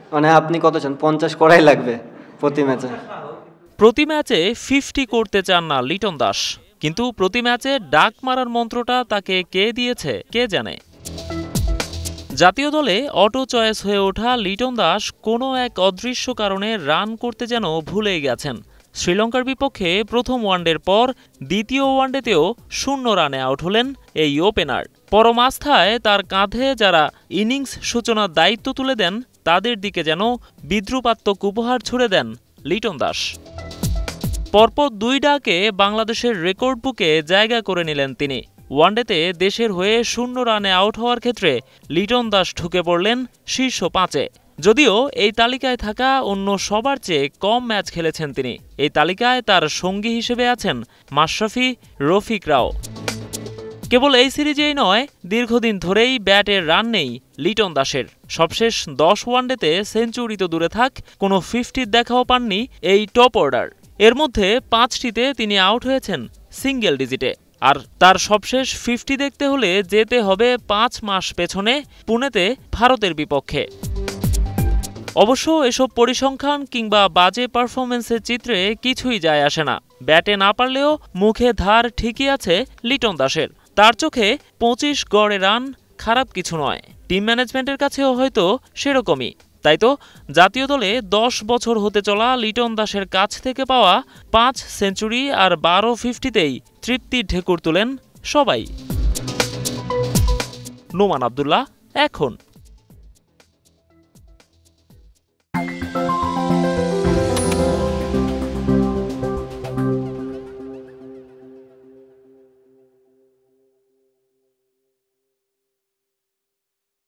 মানে আপনি কত চান? 50 করাই লাগবে প্রতি ম্যাচে। প্রতি ম্যাচে 50 করতে চান না লিটন দাস, কিন্তু প্রতি ম্যাচে ডাক মারার মন্ত্রটা তাকে কে দিয়েছে কে জানে। জাতীয় দলে অটো চয়েস হয়ে ওঠা লিটন দাস কোনো এক অদৃশ্য কারণে রান করতে যেন ভুলেই গেছেন। শ্রীলঙ্কার বিপক্ষে প্রথম ওয়ানডের পর দ্বিতীয় ওয়ানডেতেও 0 রানে আউট হলেন এই ওপেনার। পরম আস্থায় তার কাঁধে যারা ইনিংস সূচনার দায়িত্ব তুলে দেন তাদের দিকে যেন বিদ্রুপাত্মক উপহার ছুড়ে দেন লিটন দাস। পরপর 2 ডাকে বাংলাদেশের রেকর্ড বুকে জায়গা করে নিলেন তিনি। ওয়ানডেতে দেশের হয়ে 0 রানে আউট হওয়ার ক্ষেত্রে লিটন দাস ঢুকে পড়লেন শীর্ষ 5-এ। যদিও এই তালিকায় থাকা অন্য সবার চেয়ে কম ম্যাচ খেলেছেন তিনি। এই তালিকায় তার সঙ্গী হিসেবে আছেন মাশরাফি, রফিকরাও। কেবল এই সিরিজেই নয়, দীর্ঘদিন ধরেই ব্যাটের রান নেই লিটন দাসের। সবশেষ 10 ওয়ানডেতে সেঞ্চুরি তো দূরে থাক, কোনো 50 দেখাও পাননি এই টপ অর্ডার। এর মধ্যে 5টিতে তিনি আউট হয়েছেন সিঙ্গেল ডিজিটে। আর তার সবশেষ 50 দেখতে হলে যেতে হবে 5 মাস পেছনে, পুনেতে ভারতের বিপক্ষে। অবশ্য এসব পরিসংখ্যান কিংবা বাজে পারফরমেন্সের চিত্রে কিছুই যায় আসে না। ব্যাটে না পারলেও মুখে ধার ঠিকই আছে লিটন দাসের। তার চোখে 25 গড়ে রান খারাপ কিছু নয়, টিম ম্যানেজমেন্টের কাছেও হয়তো সেরকমই। তাই তো জাতীয় দলে 10 বছর হতে চলা লিটন দাসের কাছ থেকে পাওয়া 5 সেঞ্চুরি আর 12 50তেই তৃপ্তির ঢেকুর তুলেন সবাই। নোমান আব্দুল্লাহ, এখন।